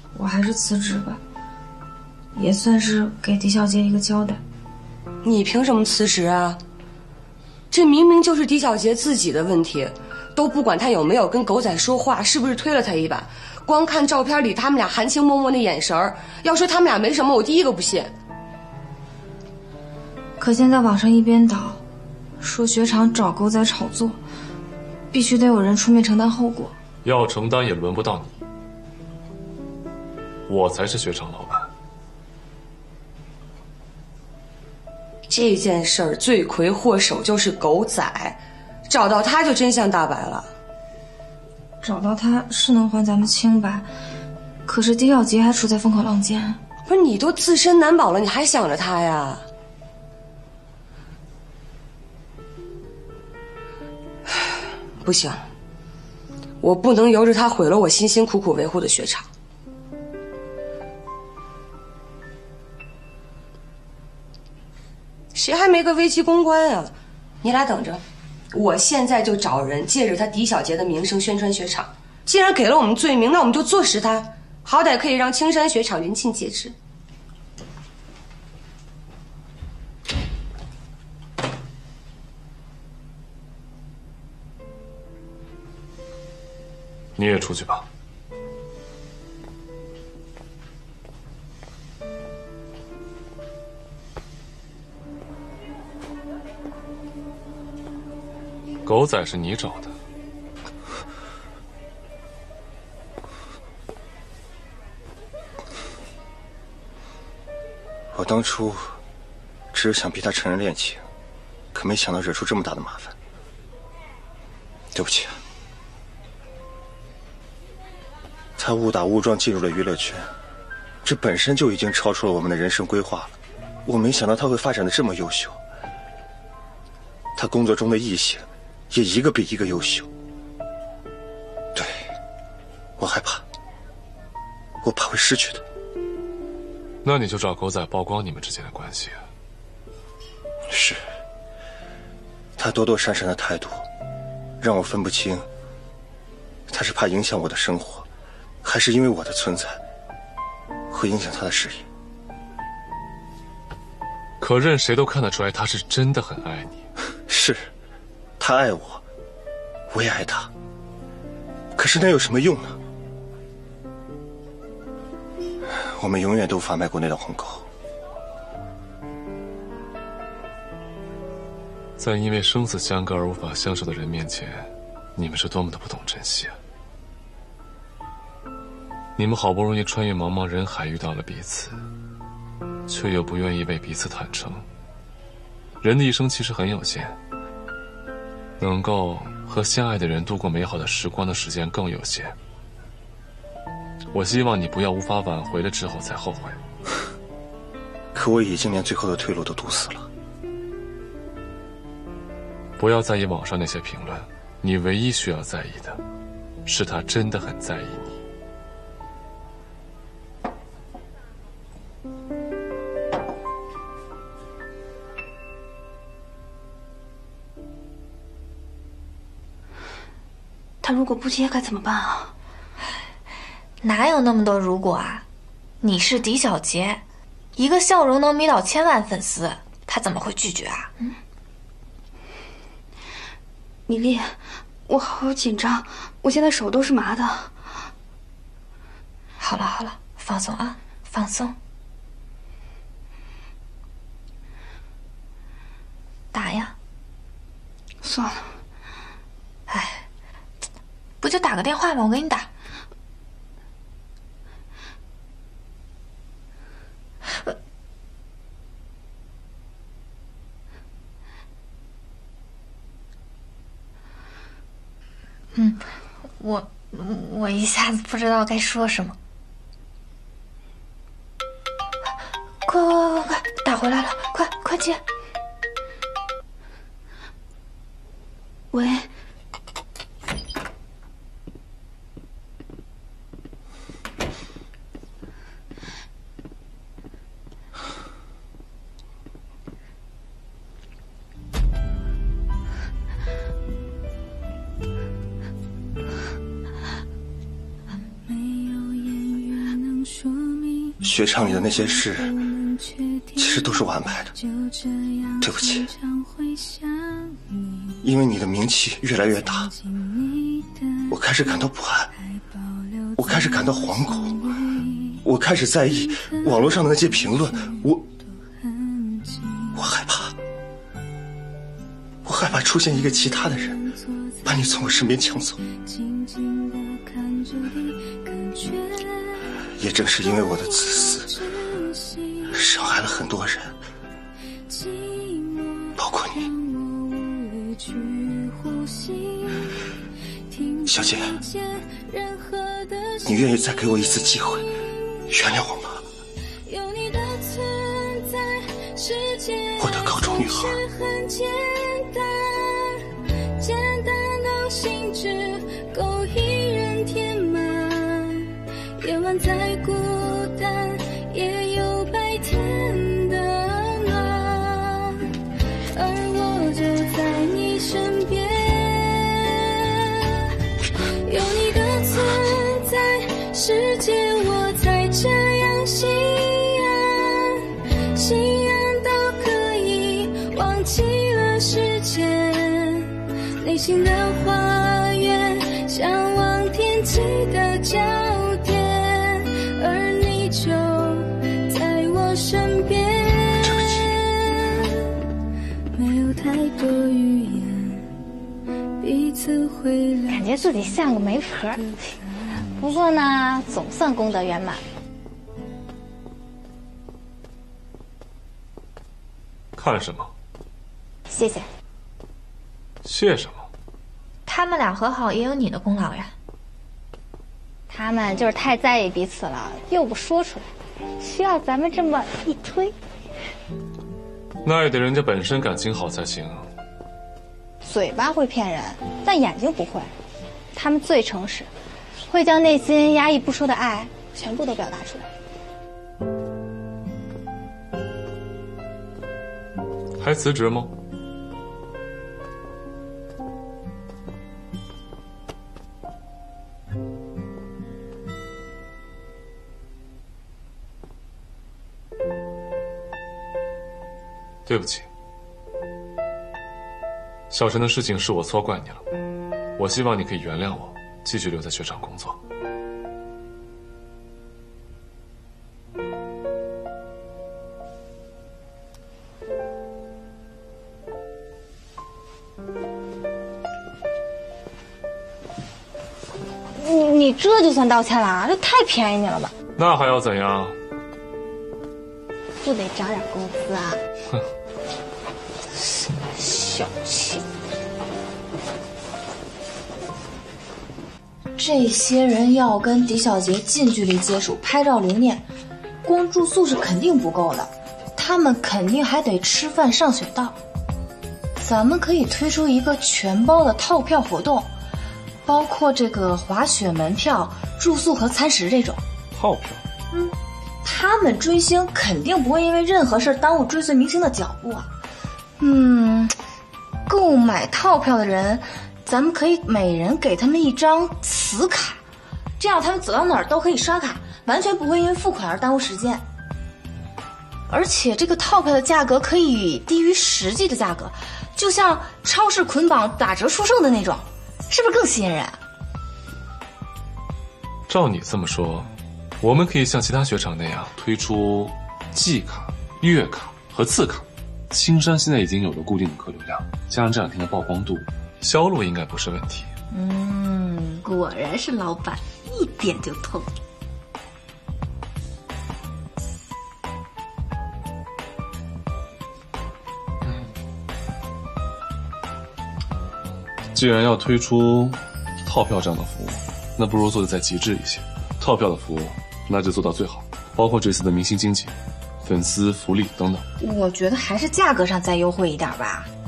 我还是辞职吧，也算是给狄小杰一个交代。 你凭什么辞职啊？这明明就是狄小杰自己的问题，都不管他有没有跟狗仔说话，是不是推了他一把，光看照片里他们俩含情脉脉的眼神儿，要说他们俩没什么，我第一个不信。 可现在网上一边倒，说雪场找狗仔炒作，必须得有人出面承担后果。 要承担也轮不到你，我才是雪场老板。 这件事儿罪魁祸首就是狗仔，找到他就真相大白了。 找到他是能还咱们清白，可是狄小杰还处在风口浪尖。 不是你都自身难保了，你还想着他呀？不行，我不能由着他毁了我辛辛苦苦维护的雪场。谁还没个危机公关啊？你俩等着，我现在就找人借着他狄小杰的名声宣传雪场。既然给了我们罪名，那我们就坐实他，好歹可以让青山雪场人尽皆知。 你也出去吧。狗仔是你找的， 我当初只是想逼他承认恋情，可没想到惹出这么大的麻烦。对不起啊。他误打误撞进入了娱乐圈，这本身就已经超出了我们的人生规划了。我没想到他会发展的这么优秀，他工作中的异性也一个比一个优秀。对，我害怕，我怕会失去他。 那你就找狗仔曝光你们之间的关系啊。 是，他躲躲闪闪的态度，让我分不清，他是怕影响我的生活，还是因为我的存在会影响他的事业。 可任谁都看得出来，他是真的很爱你。 是，他爱我，我也爱他。可是那有什么用呢？我们永远都无法迈过那道鸿沟。 在因为生死相隔而无法相守的人面前，你们是多么的不懂珍惜啊！你们好不容易穿越茫茫人海遇到了彼此，却又不愿意为彼此坦诚。人的一生其实很有限，能够和相爱的人度过美好的时光的时间更有限。我希望你不要无法挽回了之后才后悔。 可我已经连最后的退路都堵死了。 不要在意网上那些评论，你唯一需要在意的是他真的很在意你。 他如果不接该怎么办啊？ 哪有那么多如果啊？你是狄小杰，一个笑容能迷倒千万粉丝，他怎么会拒绝啊？ 米粒，我好紧张，我现在手都是麻的。 好了好了，放松啊，放松。打呀。 算了。 哎，不就打个电话吗？我给你打。我一下子不知道该说什么。快，打回来了，快接。 喂。 雪场里的那些事，其实都是我安排的。对不起，因为你的名气越来越大，我开始感到不安，我开始感到惶恐，我开始在意网络上的那些评论，我害怕，我害怕出现一个其他的人，把你从我身边抢走。也正是因为我的自私，伤害了很多人，包括你。小姐，你愿意再给我一次机会，原谅我吗？我的高中女孩。简单到心智够一人填满，夜晚再孤单也有白天的暖，而我就在你身边，有你的存在，世界我才这样心安，心安到可以忘记了时间，内心的花园向往天际的焦点，而你就在我身边，没有太多语言，彼此会了解。 感觉自己像个媒婆，不过呢，总算功德圆满。 看什么？ 谢谢。 谢什么？ 他们俩和好也有你的功劳呀。 他们就是太在意彼此了，又不说出来，需要咱们这么一推。 那也得人家本身感情好才行。 嘴巴会骗人，但眼睛不会。他们最诚实，会将内心压抑不说的爱全部都表达出来。 还辞职吗？对不起，小陈的事情是我错怪你了，我希望你可以原谅我，继续留在雪场工作。 你这就算道歉了？这太便宜你了吧？ 那还要怎样？ 不得涨点工资啊？ 哼， 小气。 这些人要跟狄小杰近距离接触，拍照留念，光住宿是肯定不够的，他们肯定还得吃饭上雪道。咱们可以推出一个全包的套票活动，包括这个滑雪门票、住宿和餐食这种。 套票？ 他们追星肯定不会因为任何事耽误追随明星的脚步啊。购买套票的人，咱们可以每人给他们一张磁卡，这样他们走到哪儿都可以刷卡，完全不会因为付款而耽误时间。而且这个套票的价格可以低于实际的价格，就像超市捆绑打折出售的那种，是不是更吸引人啊？ 照你这么说，我们可以像其他雪场那样推出季卡、月卡和次卡。青山现在已经有了固定的客流量，加上这两天的曝光度，销路应该不是问题。 果然是老板，一点就透。 既然要推出套票这样的服务，那不如做得再极致一些。套票的服务那就做到最好，包括这次的明星经济、粉丝福利等等。 我觉得还是价格上再优惠一点吧。